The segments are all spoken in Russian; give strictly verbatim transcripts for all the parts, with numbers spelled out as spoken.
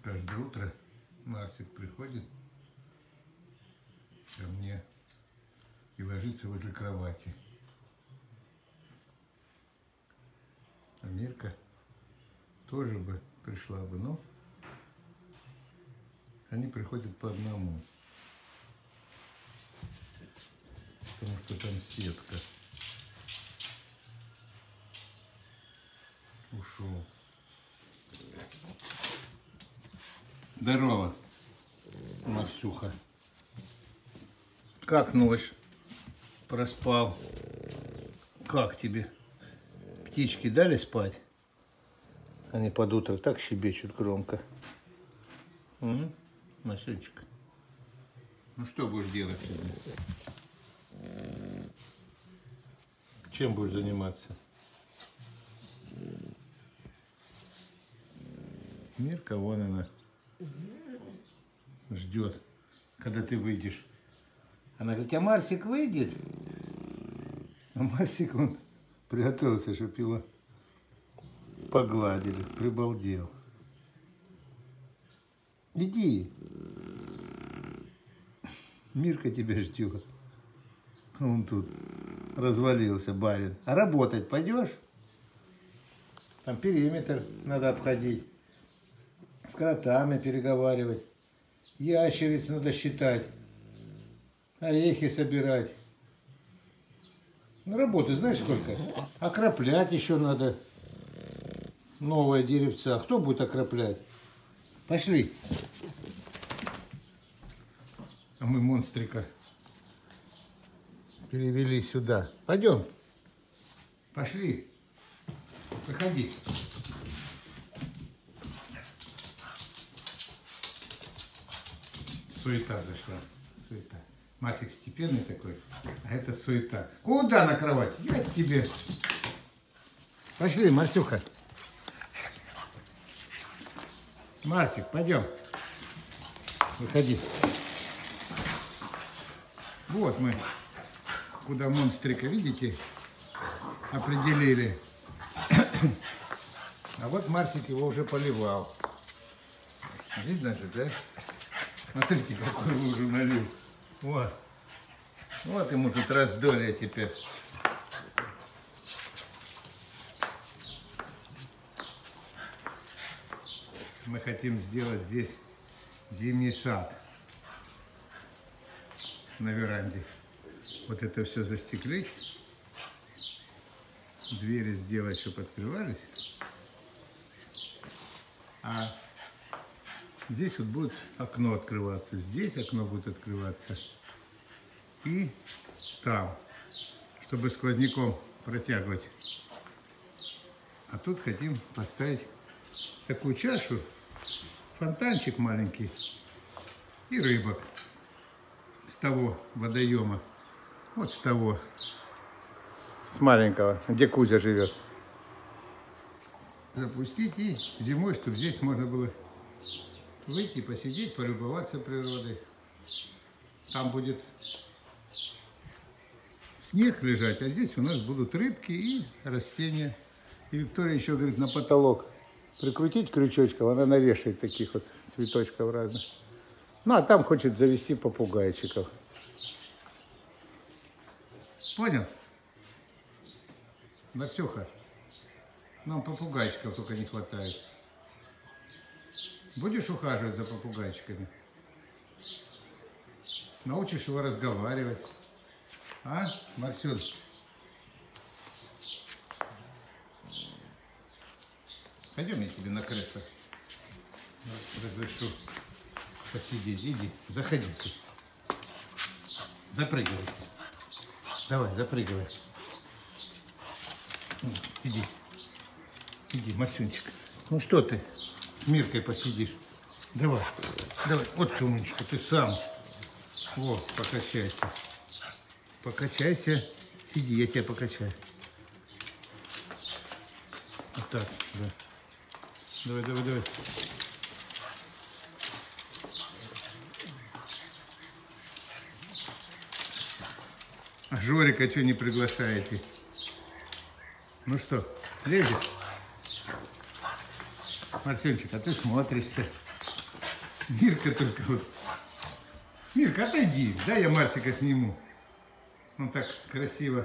Каждое утро Марсик приходит ко мне и ложится возле кровати. А Мирка тоже бы пришла бы, но они приходят по одному, потому что там сетка. Ушел. Здорово, Марсюха. Как ночь? Проспал? Как тебе? Птички дали спать? Они под утро так щебечут громко. М? Марсючка. Ну что будешь делать сегодня? Чем будешь заниматься? Мирка, вон она, ждет, когда ты выйдешь. Она говорит, а Марсик выйдет? А Марсик, он приготовился, чтобы его погладили, прибалдел. Иди. Мирка тебя ждет. Он тут развалился, барин. А работать пойдешь? Там периметр надо обходить. С кротами переговаривать. Ящериц надо считать. Орехи собирать. Ну, работы знаешь сколько? Окроплять еще надо. Новое деревца. Кто будет окроплять? Пошли. А мы монстрика перевели сюда. Пойдем. Пошли. Выходи. Суета зашла. Суета. Масик степенный такой, а это суета. Куда на кровать? Я к тебе. Пошли, Марсюха. Марсик, пойдем. Выходи. Вот мы, куда монстрика, видите, определили. А вот Марсик его уже поливал. Видно же, да? Смотрите, какой лужу налил. Вот. Вот ему тут раздолье теперь. Мы хотим сделать здесь зимний сад на веранде. Вот это все застеклить. Двери сделать, чтобы открывались. А здесь вот будет окно открываться. Здесь окно будет открываться. И там, чтобы сквозняком протягивать. А тут хотим поставить такую чашу, фонтанчик маленький и рыбок с того водоема. Вот с того. С маленького, где Кузя живет. Запустить и зимой, чтобы здесь можно было выйти, посидеть, полюбоваться природой. Там будет снег лежать, а здесь у нас будут рыбки и растения. И Виктория еще говорит, на потолок прикрутить крючочком, она навешает таких вот цветочков разных. Ну, а там хочет завести попугайчиков. Понял? Марсюха, нам попугайчиков только не хватает. Будешь ухаживать за попугайчиками? Научишь его разговаривать? А, Марсюн? Пойдем, я тебе на кресло разрешу посидеть. Иди, заходи. Запрыгивай. Давай, запрыгивай. Иди. Иди, Марсюнчик. Ну что ты с Миркой посидишь? Давай, давай. Вот ты умничка, ты сам. Вот, покачайся. Покачайся. Сиди, я тебя покачаю. Вот так, да. Давай, давай, давай. А Жорика что не приглашаете? Ну что, лезешь? Марсельчик, а ты смотришься. Мирка только вот. Мирка, отойди, дай я Марсика сниму. Он так красиво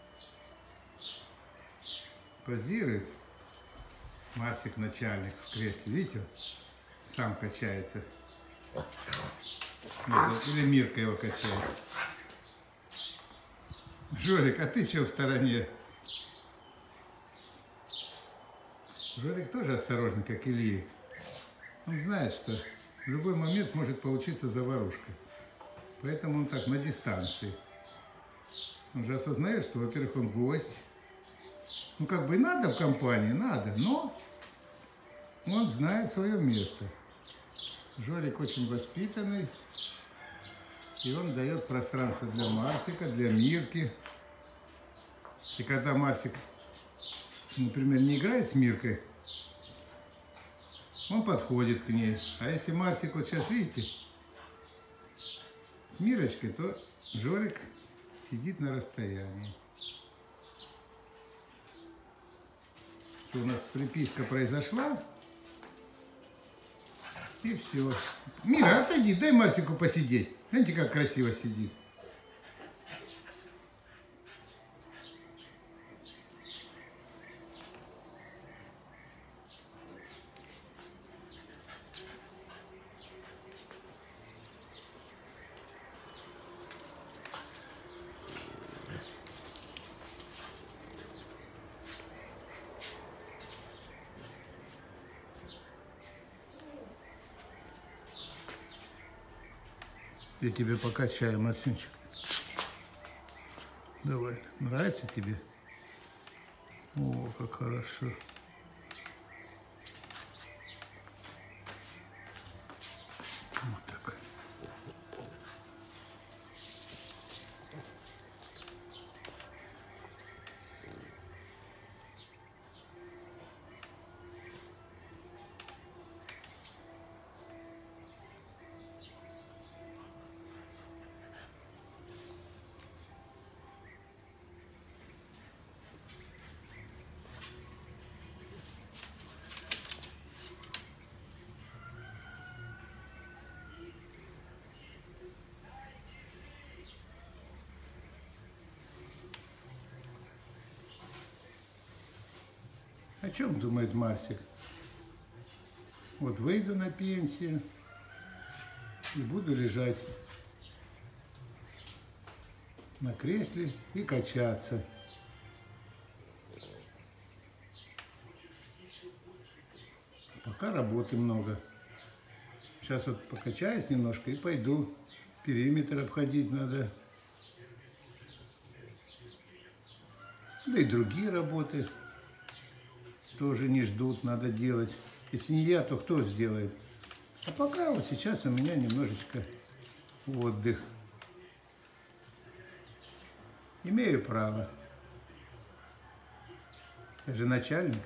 позирует. Марсик начальник в кресле, видите? Сам качается. Или Мирка его качает. Жорик, а ты что в стороне? Жорик тоже осторожный, как Илья. Он знает, что в любой момент может получиться заварушка. Поэтому он так на дистанции. Он же осознает, что, во-первых, он гость. Ну, как бы и надо в компании, надо, но он знает свое место. Жорик очень воспитанный. И он дает пространство для Марсика, для Мирки. И когда Марсик, например, не играет с Миркой, он подходит к ней. А если Марсик, вот сейчас видите, с Мирочкой, то Жорик сидит на расстоянии. Что у нас приписка произошла. И все. Мира, отойди, дай Марсику посидеть. Знаете, как красиво сидит. Я тебе покачаю, Марсинчик. Давай. Нравится тебе? О, как хорошо. Вот так. О чем думает Марсик? Вот выйду на пенсию и буду лежать на кресле и качаться. Пока работы много. Сейчас вот покачаюсь немножко и пойду. Периметр обходить надо. Да и другие работы тоже не ждут, надо делать. Если не я, то кто сделает? А пока вот сейчас у меня немножечко отдых. Имею право. Я же начальник.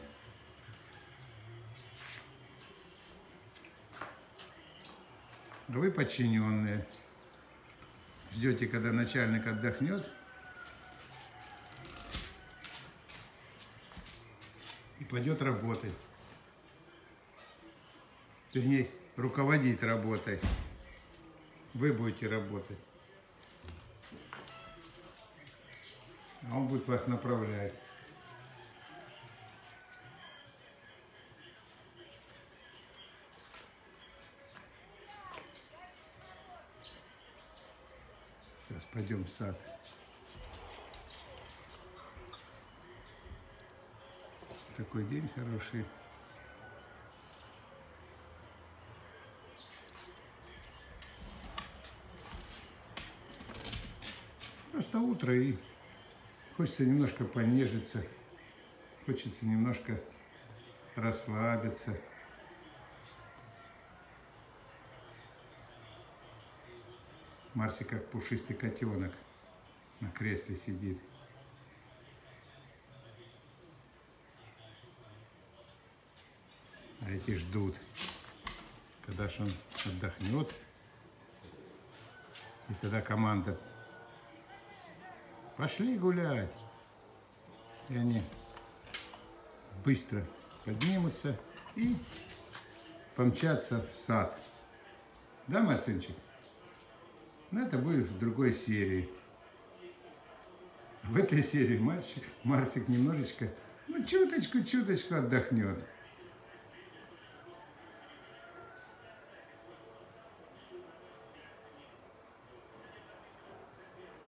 А вы подчиненные. Ждете, когда начальник отдохнет. И пойдет работать. Вернее, руководить работой. Вы будете работать. А он будет вас направлять. Сейчас пойдем в сад. Такой день хороший. Просто утро, и хочется немножко понежиться, хочется немножко расслабиться. Марсик как пушистый котенок на кресле сидит. А эти ждут, когда же он отдохнет. И тогда команда: пошли гулять. И они быстро поднимутся и помчатся в сад. Да, Марсинчик? Но это будет в другой серии. В этой серии Марсик, Марсик немножечко, ну, чуточку-чуточку отдохнет.